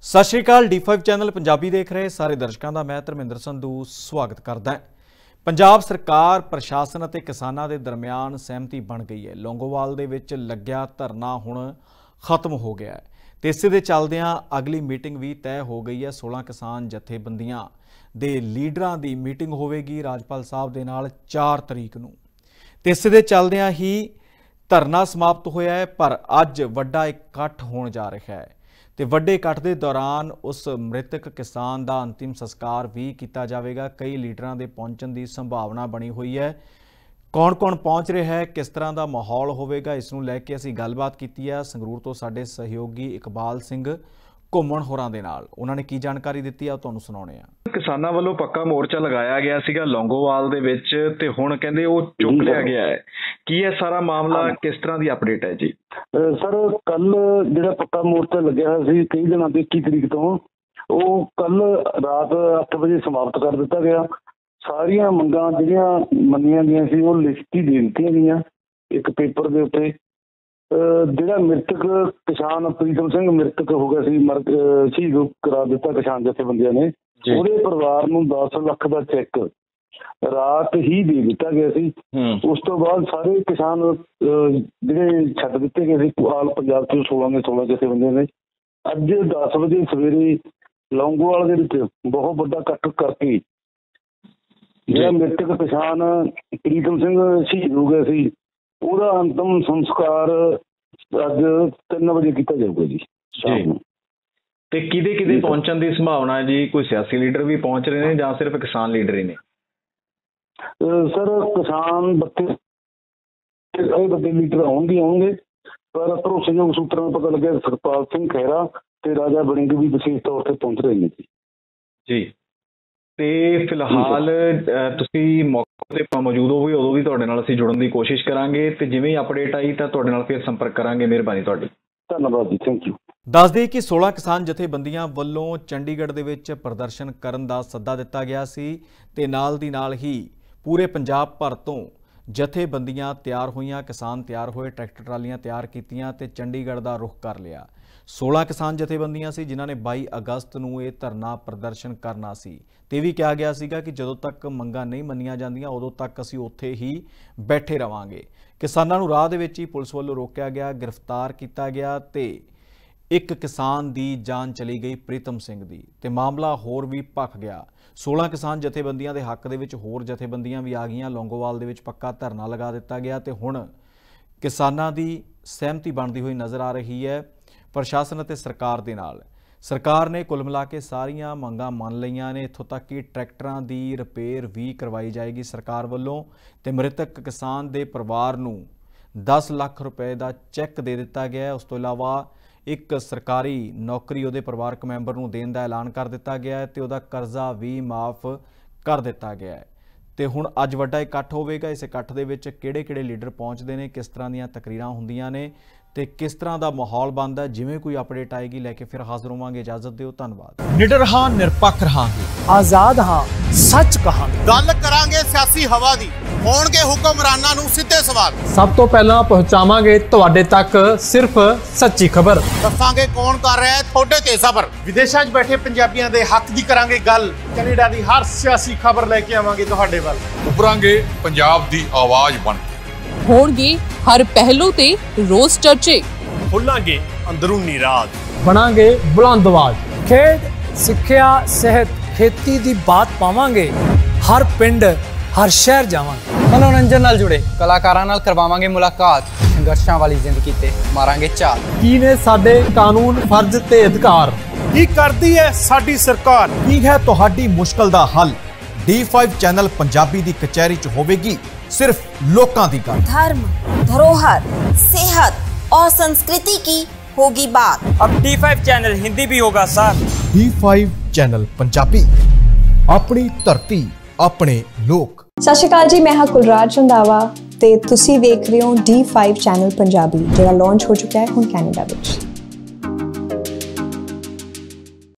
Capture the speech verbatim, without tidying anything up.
सत श्री अकाल D five channel Punjabi देख रहे सारे दर्शकों का मैं धर्मिंदर संधू स्वागत करदा है। पंजाब सरकार प्रशासन और किसानों के दरमियान सहमति बन गई है। लौंगोवाल दे विच लग्या धरना हुण खत्म हो गया है ते इस दे चलदियां अगली मीटिंग भी तय हो गई है। सोलह किसान जथेबंदियां दे लीडरां दी मीटिंग होवेगी राजपाल साहब दे नाल चार तरीक नूं ते इस दे चलदियां ही धरना समाप्त होया है। पर अज वड्डा इकट्ठ होण जा रहा है ते वड्डे इकट्ठ के दौरान उस मृतक किसान का अंतिम संस्कार भी किया जाएगा। कई लीडरां दे पहुंचण की संभावना बनी हुई है। कौन कौन पहुंच रहा है, किस तरह का माहौल होगा, इसनूं लैके असीं गलबात कीती है संगरूर तो साडे सहयोगी इकबाल सिंह घुम्मण होरां दे नाल। उन्होंने की जानकारी दी है तुहानूं सुणाउने आ। किसानां वल्लों पक्का मोर्चा लगाया गया सीगा लौंगोवाल दे विच ते हुण कहंदे ओह चुक लिया गया है। की है सारा मामला, किस तरह की अपडेट है जी? सर कल जिहड़ा पक्का मोर्चा लग्या होया सी कई दिनां ते इक्की तरीक तो ਉਹ कल रात अठ बजे समाप्त कर दिता गया। सारियां मंगां जिहड़ियां मन्नियां गईयां सी ओह लिखती दे दित्तियां गईयां एक पेपर दे उत्ते। जिहड़ा मृतक किसान प्रीतम सिंह मृतक हो गया सी मर शहीद करा दिता किसान जथेबंदियां ने, ਉਹਦੇ ਪਰਿਵਾਰ ਨੂੰ दस ਲੱਖ ਦਾ ਚੈੱਕ रात ही दे दिता गया सी। उस तो बाद सारे किसान जिहड़े छड्ड दिते गए सी आल पंजाब तो सोलह ने सोलह जथेबंदियां ने अज दस बजे सवेरे लौंगोवाल दे विच बहुत बड़ा इकट्ठ करके जिहड़ा मृतक किसान प्रीतम सिंह शहीद हो गया सी ਉਹਦਾ अंतिम संस्कार अज तीन बजे किया जाऊगा जी शाम नूं। ते किदे किदे पहुंचण दी संभावना है जी? कोई सियासी लीडर भी पहुंच रहे हैं या सिर्फ किसान लीडर ही ने? सर किसान बत्ते बड़े लीडर आउणगे आउणगे पर भरोसेयोग सूत्रों पता लगे सुखपाल सिंह खैरा ते राजा बणिंग भी विशेष तौर पर पहुंच रहे हैं जी। जी ते फिलहाल तुसीं मौके ते मौजूद हो उदों भी तुहाडे नाल असीं जुड़न दी कोशिश करांगे ते जिवें ही अपडेट आई तां तुहाडे नाल फिर संपर्क करांगे। मिहरबानी तुहाडी। धन्यवाद जी, थैंक यू। दस दें कि सोलह किसान जथेबंदियां वल्लों चंडीगढ़ दे विच प्रदर्शन करन दा सद्दा दिता गया सी ते नाल दी नाल ही पूरे पंजाब भर तो जथेबंदियां तैयार होईयां, किसान तैयार होए, ट्रैक्टर ट्रालियां तैयार कीतियां ते चंडीगढ़ दा रुख कर लिया। सोलह किसान जथेबंदियां सी जिन्हां ने बाई अगस्त नूं ये धरना प्रदर्शन करना सी ते भी कहा गया सीगा कि जदों तक मंगां नहीं मन्नियां जांदियां उदों तक असीं उत्थे ही बैठे रवांगे। किसानां नूं राह दे विच ही पुलिस वल्लों रोकिया गया, गिरफ्तार किया गया ते एक किसान की जान चली गई प्रीतम सिंह दी ते मामला होर भी भख गया। सोलह किसान जथेबंदियां दे हक दे विच होर जथेबंदियां भी आ गईयां। लौंगोवाल दे विच पक्का धरना लगा दिता गया ते हुण किसानां दी सहमति बनती हुई नज़र आ रही है प्रशासन अते सरकार दे नाल। सरकार ने कुल मिला के सारियां मंगां मन लईआं ने, इत्थों तक कि ट्रैक्टरां दी रिपेयर भी करवाई जाएगी सरकार वल्लों ते मृतक किसान दे परिवार नूं दस लाख रुपए का चैक दे दिता गया है। उस तो इलावा एक सरकारी नौकरी उहदे परिवारक मैंबर नूं देण दा ऐलान कर दिता गया है ते उहदा कर्जा भी माफ़ कर दिता गया है। ते हुण अज वड्डा इकट्ठ होवेगा। इस इकट्ठ दे विच किहड़े किहड़े लीडर पहुंचदे ने, किस तरह दीयां तकरीरां हुंदियां ने ते किस तरह का माहौल बनदा है, जिवें कोई अपडेट आएगी लैके फिर हाज़र होवांगे। इजाजत दिओ, धन्नवाद। निडर हां, निरपक्ष रहांगे, आजाद हां, सच कहांगे, गल करांगे सियासी हवा दी, होणगे हुक्मरानां नूं सिद्धे सवाल। सब तो पहला पहुंचावांगे तुहाडे तक सिर्फ सच्ची खबर। दसांगे कौन कर रहा है थोड़े ते सबर। विदेशां 'च बैठे पंजाबियां दे हक दी करांगे गल। कनेडा दी हर सियासी खबर लेके आवांगे तुहाडे वल। उभरांगे पंजाब दी आवाज बन के। होणगे हर पहलू ते रोज चर्चे। खुलांगे अंदरूनी राज, बनांगे बुलंद आवाज। खेड सिक्ख्या सेहत खेती दी बात पावांगे। हर पिंड हर शहर जावांगे। मनोरंजन नाल जुड़े कलाकारां नाल करवावांगे मुलाकात। संघर्षां वाली जिंदगी ते मारांगे चाल। की ने साडे कानून फर्ज ते अधिकार, की करदी है साडी सरकार, की है तुहाडी मुश्किल दा हल। डी फाइव चैनल पंजाबी दी कचहरी च होवेगी सिर्फ लोकां दी गल। धर्म, धरोहर, सेहत और संस्कृति की होगी बात। अब डी फाइव चैनल हिंदी भी होगा sir. D five channel Punjabi, अपनी धरती अपने लोक। सत श्री अकाल जी, मैं हाँ कुलराज रंधावा ते तुसी वेख रहे हो डी फाइव चैनल पंजाबी, जिहड़ा लॉन्च हो चुका है हुण कैनेडा विच।